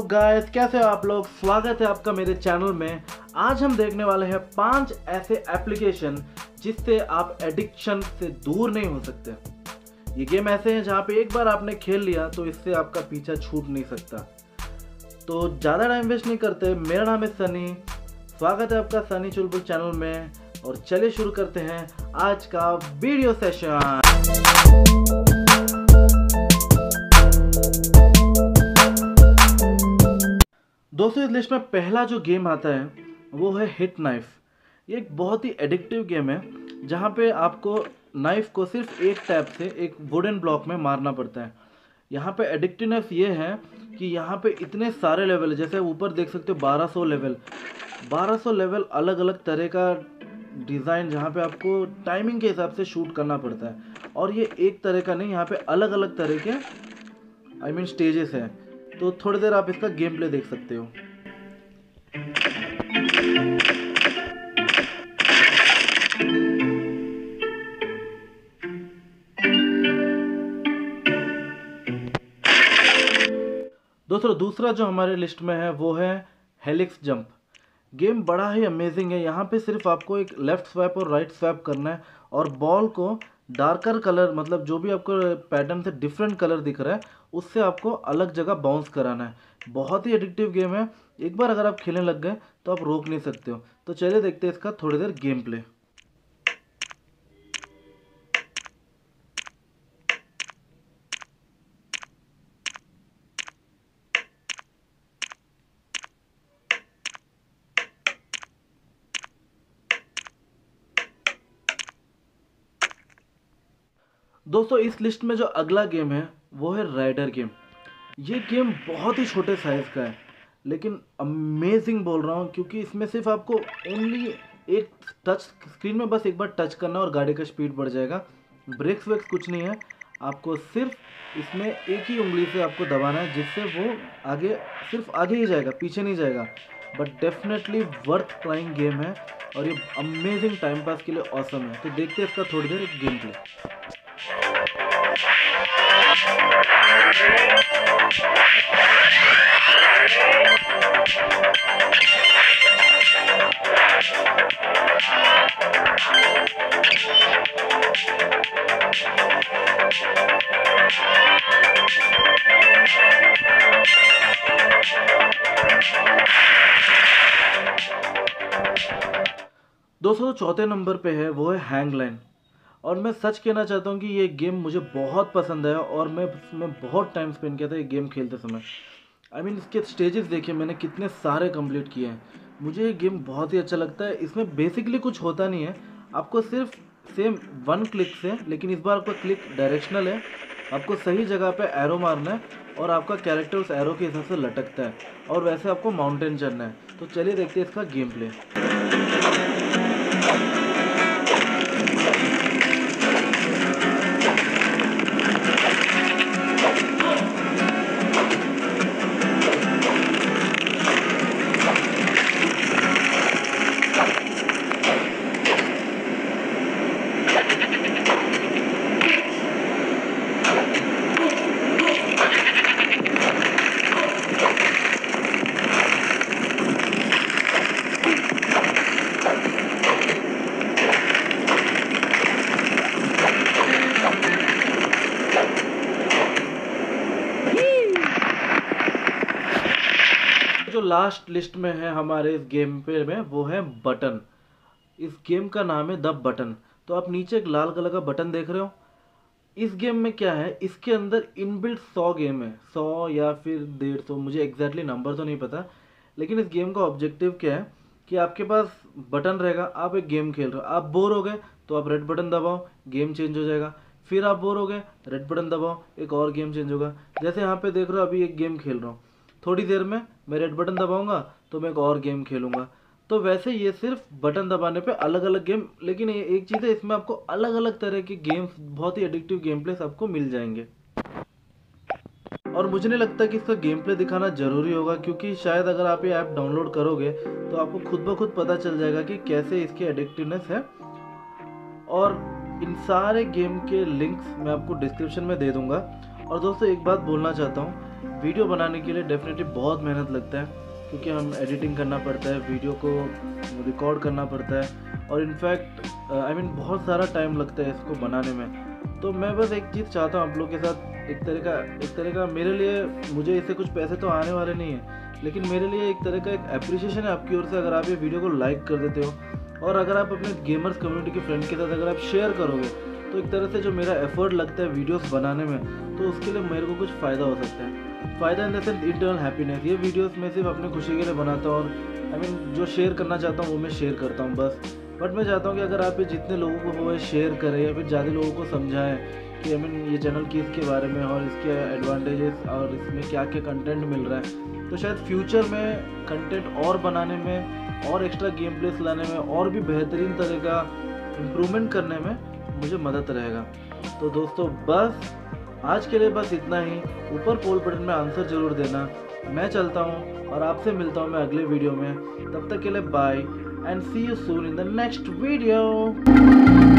Guys, कैसे हो आप लोग। स्वागत है आपका मेरे चैनल में। आज हम देखने वाले हैं 5 ऐसे एप्लीकेशन जिससे आप एडिक्शन से दूर नहीं हो सकते। ये गेम ऐसे हैं जहाँ पे एक बार आपने खेल लिया तो इससे आपका पीछा छूट नहीं सकता। तो ज़्यादा टाइम वेस्ट नहीं करते, मेरा नाम है सनी। स्वागत है आपका सनी चुलबुल चैनल में और चलिए शुरू करते हैं आज का वीडियो सेशन। दोस्तों, इस लिस्ट में पहला जो गेम आता है वो है हिट नाइफ। ये एक बहुत ही एडिक्टिव गेम है जहाँ पे आपको नाइफ को सिर्फ एक टैप से एक वुडन ब्लॉक में मारना पड़ता है। यहाँ पे एडिक्टिवनेस ये है कि यहाँ पे इतने सारे लेवल है, जैसे ऊपर देख सकते हो 1200 लेवल अलग अलग तरह का डिज़ाइन, जहाँ पे आपको टाइमिंग के हिसाब से शूट करना पड़ता है। और ये एक तरह का नहीं, यहाँ पे अलग अलग तरह के स्टेजेस हैं। तो थोड़ी देर आप इसका गेम प्ले देख सकते हो। दोस्तों, दूसरा जो हमारे लिस्ट में है वो है हेलिक्स जंप। गेम बड़ा ही अमेजिंग है। यहाँ पे सिर्फ आपको एक लेफ्ट स्वैप और राइट स्वैप करना है और बॉल को डार्कर कलर, मतलब जो भी आपको पैटर्न से डिफरेंट कलर दिख रहा है उससे आपको अलग जगह बाउंस कराना है। बहुत ही एडिक्टिव गेम है। एक बार अगर आप खेलने लग गए तो आप रोक नहीं सकते हो। तो चलिए देखते हैं इसका थोड़ी देर गेम प्ले। दोस्तों, इस लिस्ट में जो अगला गेम है वो है राइडर गेम। ये गेम बहुत ही छोटे साइज़ का है लेकिन अमेजिंग बोल रहा हूँ, क्योंकि इसमें सिर्फ आपको ओनली एक टच स्क्रीन में बस एक बार टच करना और गाड़ी का स्पीड बढ़ जाएगा। ब्रेक्स वेक्स कुछ नहीं है। आपको सिर्फ इसमें एक ही उंगली से आपको दबाना है जिससे वो आगे, सिर्फ आगे ही जाएगा, पीछे नहीं जाएगा। But definitely worth trying game है और ये अमेजिंग टाइम पास के लिए ऑसम है। तो देखते हैं इसका थोड़ी देर एक गेम प्ले। दोस्तों, चौथे नंबर पे है वो है हैंग लाइन। और मैं सच कहना चाहता हूँ कि ये गेम मुझे बहुत पसंद आया और मैं इसमें बहुत टाइम स्पेंड किया था ये गेम खेलते समय। इसके स्टेजेस देखिए मैंने कितने सारे कंप्लीट किए हैं। मुझे ये गेम बहुत ही अच्छा लगता है। इसमें बेसिकली कुछ होता नहीं है, आपको सिर्फ सेम 1 क्लिक से, लेकिन इस बार आपका क्लिक डायरेक्शनल है। आपको सही जगह पे एरो मारना है और आपका कैरेक्टर उस एरो के हिसाब से लटकता है और वैसे आपको माउंटेन चढ़ना है। तो चलिए देखते हैं इसका गेम प्ले। जो लास्ट लिस्ट में है हमारे इस गेम पे में वो है बटन। इस गेम का नाम है द बटन। तो आप नीचे एक लाल कलर का बटन देख रहे हो। इस गेम में क्या है, इसके अंदर इनबिल्ट 100 गेम है, 100 या फिर 150, मुझे एग्जैक्टली नंबर तो नहीं पता। लेकिन इस गेम का ऑब्जेक्टिव क्या है कि आपके पास बटन रहेगा, आप एक गेम खेल रहे हो, आप बोर हो गए तो आप रेड बटन दबाओ, गेम चेंज हो जाएगा। फिर आप बोर हो गए, रेड बटन दबाओ, एक और गेम चेंज होगा। जैसे यहाँ पे देख रहे हो, अभी एक गेम खेल रहा हूँ, थोड़ी देर में मैं रेड बटन दबाऊंगा तो मैं एक और गेम खेलूंगा। तो वैसे ये सिर्फ बटन दबाने पे अलग अलग गेम, लेकिन ये एक चीज़ है, इसमें आपको अलग अलग तरह के गेम्स, बहुत ही एडिक्टिव गेम प्लेस आपको मिल जाएंगे। और मुझे नहीं लगता कि इसका गेम प्ले दिखाना ज़रूरी होगा, क्योंकि शायद अगर आप ये ऐप डाउनलोड करोगे तो आपको खुद ब खुद पता चल जाएगा कि कैसे इसकी एडिक्टिवनेस है। और इन सारे गेम के लिंक्स मैं आपको डिस्क्रिप्शन में दे दूंगा। और दोस्तों, एक बात बोलना चाहता हूँ वीडियो बनाने के लिए डेफिनेटली बहुत मेहनत लगता है, क्योंकि हम एडिटिंग करना पड़ता है, वीडियो को रिकॉर्ड करना पड़ता है, और इनफैक्ट बहुत सारा टाइम लगता है इसको बनाने में। तो मैं बस एक चीज़ चाहता हूँ आप लोग के साथ, एक तरह का मेरे लिए, मुझे इससे कुछ पैसे तो आने वाले नहीं है, लेकिन मेरे लिए एक तरह का एक अप्रिसिएशन है आपकी ओर से अगर आप ये वीडियो को लाइक कर देते हो, और अगर आप अपने गेमर्स कम्युनिटी के फ्रेंड के साथ अगर आप शेयर करोगे, तो एक तरह से जो मेरा एफर्ट लगता है वीडियोस बनाने में, तो उसके लिए मेरे को कुछ फ़ायदा हो सकता है। फ़ायदा in the sense internal happiness. ये वीडियोस मैं सिर्फ अपने खुशी के लिए बनाता हूँ, और जो शेयर करना चाहता हूँ वो मैं शेयर करता हूँ बस। बट मैं चाहता हूँ कि अगर आप ये जितने लोगों को वो शेयर करें, या फिर ज़्यादा लोगों को समझाएं कि ये चैनल किसके बारे में, और इसके एडवांटेजेस, और इसमें क्या क्या कंटेंट मिल रहा है, तो शायद फ्यूचर में कंटेंट और बनाने में, और एक्स्ट्रा गेम प्लेस लाने में, और भी बेहतरीन तरह का इम्प्रूवमेंट करने में मुझे मदद रहेगा। तो दोस्तों बस आज के लिए बस इतना ही। ऊपर पोल बटन में आंसर जरूर देना। मैं चलता हूँ और आपसे मिलता हूँ मैं अगले वीडियो में। तब तक के लिए bye and see you soon in the next video.